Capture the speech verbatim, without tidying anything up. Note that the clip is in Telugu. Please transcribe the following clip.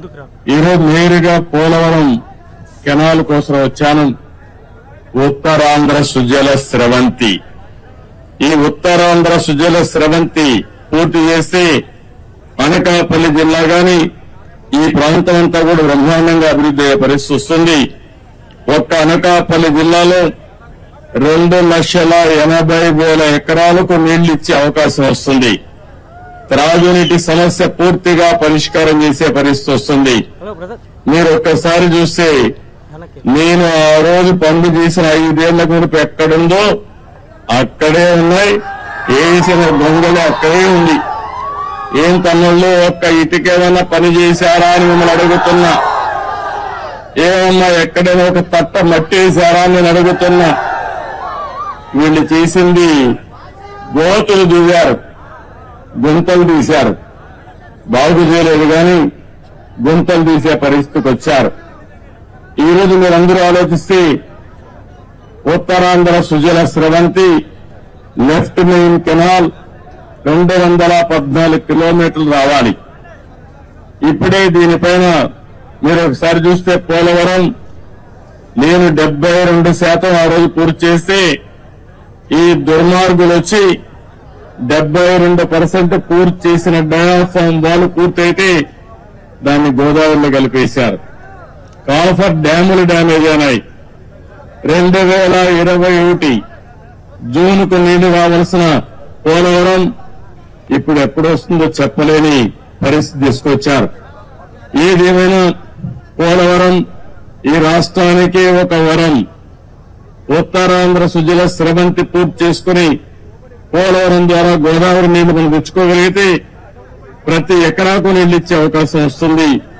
ఈరోజు నేరుగా పోలవరం కెనాల్ కోసం వచ్చాను. ఉత్తరాంధ్ర సుజల స్రవంతి ఈ ఉత్తరాంధ్ర సుజల స్రవంతి పూర్తి చేస్తే అనకాపల్లి జిల్లా గాని ఈ ప్రాంతం అంతా కూడా బ్రహ్మాండంగా అభివృద్ధి అయ్యే పరిస్థితి వస్తుంది. ఒక్క అనకాపల్లి జిల్లాలో రెండు లక్షల ఎనభై వేల ఎకరాలకు నీళ్లు ఇచ్చే అవకాశం వస్తుంది. త్రాగునీటి సమస్య పూర్తిగా పరిష్కారం చేసే పరిస్థితి వస్తుంది. మీరు ఒక్కసారి చూస్తే నేను ఆ రోజు పండు చేసిన ఐదేళ్ల గురించి ఎక్కడుందో అక్కడే ఉన్నాయి, వేసిన దొంగలు అక్కడే ఉంది. ఏం తమ్ముళ్ళు ఒక్క ఇటుకేమైనా పని చేశారా అని మిమ్మల్ని అడుగుతున్నా. ఏమన్నా ఎక్కడైనా ఒక తట్ట మట్టి వేశారా అని నేను అడుగుతున్నా. వీళ్ళు చేసింది గోతులు దిగారు, గుంతలు తీశారు, బాగు చేయలేదు కానీ గుంతలు తీసే పరిస్థితికి వచ్చారు. ఈ రోజు మీరందరూ ఆలోచిస్తే Uttarandhra Sujala Sravanthi left main canal రెండు వందల పద్నాలుగు కిలోమీటర్లు రావాలి. ఇప్పుడే దీనిపైన మీరు ఒకసారి చూస్తే పోలవరం నేను డెబ్బై రెండు శాతం ఆ రోజు పూర్తి చేస్తే ఈ దుర్మార్గులు వచ్చి డెబ్బై రెండు పర్సెంట్ పూర్తి చేసిన డయాఫామ్ వాల్ పూర్తయితే దాన్ని గోదావరిలో కలిపేశారు. కాల్ఫర్ డ్యాములు డ్యామేజ్ అయినాయి. రెండు వేల ఇరవై ఒకటి జూన్కు నీళ్లు రావాల్సిన పోలవరం ఇప్పుడు ఎప్పుడు వస్తుందో చెప్పలేని పరిస్థితి తీసుకొచ్చారు. ఏదేమైనా పోలవరం ఈ రాష్ట్రానికే ఒక వరం. ఉత్తరాంధ్ర సుజల స్రవంతి పూర్తి చేసుకుని పోలవరం ద్వారా గోదావరి నీళ్లు మనం తెచ్చుకోగలిగితే ప్రతి ఎకరాకు నీళ్లు ఇచ్చే అవకాశం వస్తుంది.